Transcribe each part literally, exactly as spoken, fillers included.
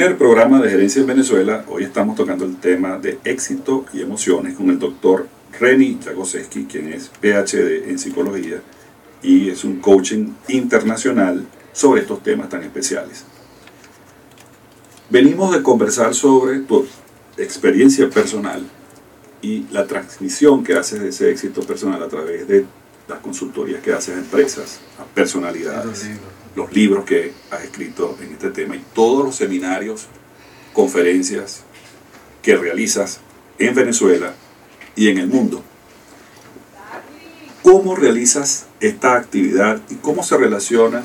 primer programa de Gerencia en Venezuela, hoy estamos tocando el tema de éxito y emociones con el doctor Reni Jagoseski, quien es P H D en psicología y es un coaching internacional sobre estos temas tan especiales. Venimos de conversar sobre tu experiencia personal y la transmisión que haces de ese éxito personal a través de las consultorías que haces a empresas, a personalidades, los libros que has escrito en este tema y todos los seminarios, conferencias que realizas en Venezuela y en el mundo. ¿Cómo realizas esta actividad y cómo se relaciona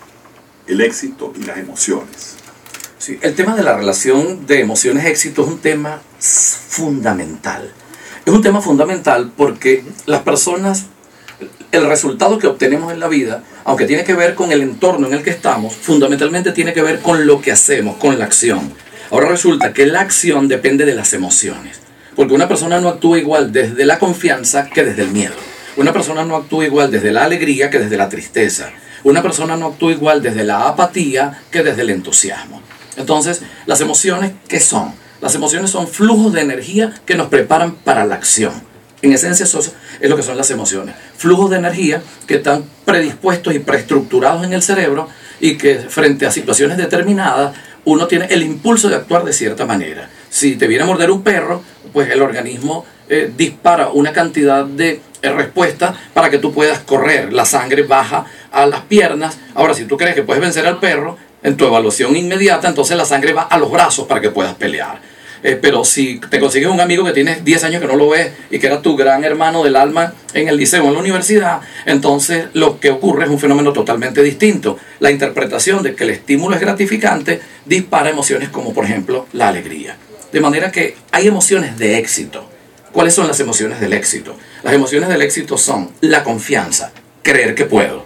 el éxito y las emociones? Sí, el tema de la relación de emociones-éxito es un tema fundamental. Es un tema fundamental porque las personas, el resultado que obtenemos en la vida, aunque tiene que ver con el entorno en el que estamos, fundamentalmente tiene que ver con lo que hacemos, con la acción. Ahora resulta que la acción depende de las emociones, porque una persona no actúa igual desde la confianza que desde el miedo. Una persona no actúa igual desde la alegría que desde la tristeza. Una persona no actúa igual desde la apatía que desde el entusiasmo. Entonces, las emociones, ¿qué son? Las emociones son flujos de energía que nos preparan para la acción. En esencia, eso es lo que son las emociones. Flujos de energía que están predispuestos y preestructurados en el cerebro y que frente a situaciones determinadas uno tiene el impulso de actuar de cierta manera. Si te viene a morder un perro, pues el organismo eh, dispara una cantidad de eh, respuesta para que tú puedas correr. La sangre baja a las piernas. Ahora, si tú crees que puedes vencer al perro, en tu evaluación inmediata, entonces la sangre va a los brazos para que puedas pelear. Eh, pero si te consigues un amigo que tienes diez años que no lo ves y que era tu gran hermano del alma en el liceo o en la universidad, entonces lo que ocurre es un fenómeno totalmente distinto. La interpretación de que el estímulo es gratificante dispara emociones como por ejemplo la alegría. De manera que hay emociones de éxito. ¿Cuáles son las emociones del éxito? Las emociones del éxito son la confianza, creer que puedo,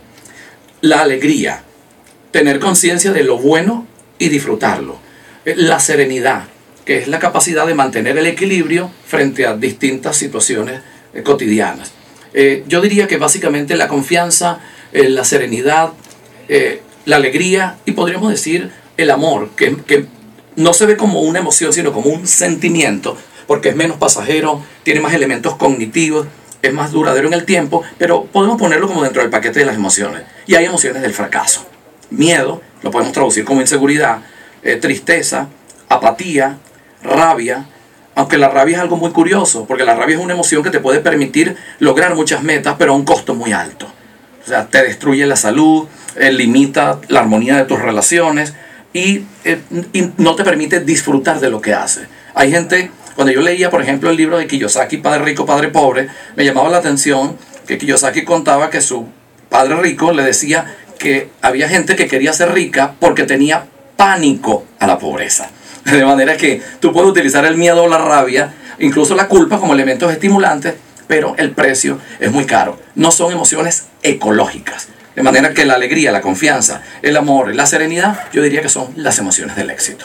la alegría, tener conciencia de lo bueno y disfrutarlo, la serenidad, que es la capacidad de mantener el equilibrio frente a distintas situaciones eh, cotidianas. Eh, yo diría que básicamente la confianza, eh, la serenidad, eh, la alegría y podríamos decir el amor, que, que no se ve como una emoción, sino como un sentimiento, porque es menos pasajero, tiene más elementos cognitivos, es más duradero en el tiempo, pero podemos ponerlo como dentro del paquete de las emociones. Y hay emociones del fracaso. Miedo, lo podemos traducir como inseguridad, eh, tristeza, apatía, rabia, aunque la rabia es algo muy curioso, porque la rabia es una emoción que te puede permitir lograr muchas metas, pero a un costo muy alto. O sea, te destruye la salud, eh, limita la armonía de tus relaciones y, eh, y no te permite disfrutar de lo que haces. Hay gente, cuando yo leía, por ejemplo, el libro de Kiyosaki, Padre Rico, Padre Pobre, me llamaba la atención que Kiyosaki contaba que su padre rico le decía que había gente que quería ser rica porque tenía pánico a la pobreza. De manera que tú puedes utilizar el miedo o la rabia, incluso la culpa como elementos estimulantes, pero el precio es muy caro. No son emociones ecológicas. De manera que la alegría, la confianza, el amor, la serenidad, yo diría que son las emociones del éxito.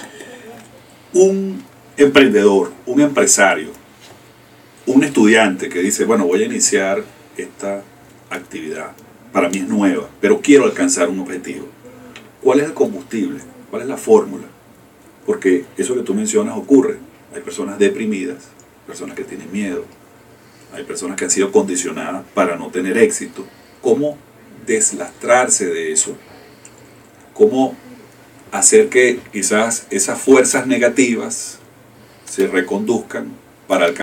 Un emprendedor, un empresario, un estudiante que dice, bueno, voy a iniciar esta actividad, para mí es nueva, pero quiero alcanzar un objetivo. ¿Cuál es el combustible? ¿Cuál es la fórmula? Porque eso que tú mencionas ocurre. Hay personas deprimidas, personas que tienen miedo, hay personas que han sido condicionadas para no tener éxito. ¿Cómo deslastrarse de eso? ¿Cómo hacer que quizás esas fuerzas negativas se reconduzcan para alcanzar